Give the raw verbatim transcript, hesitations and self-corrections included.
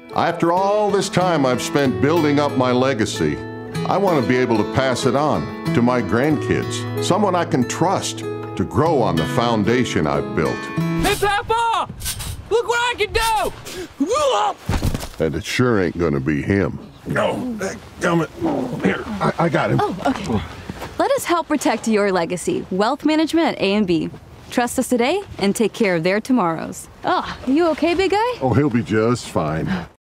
After all this time I've spent building up my legacy, I want to be able to pass it on to my grandkids, someone I can trust to grow on the foundation I've built. Hey, Papa! Look what I can do! And it sure ain't gonna be him. No, come it. Here, I, I got him. Oh, okay. Let us help protect your legacy. Wealth management at A N B. Trust us today and take care of their tomorrows. Oh, you okay, big guy? Oh, he'll be just fine.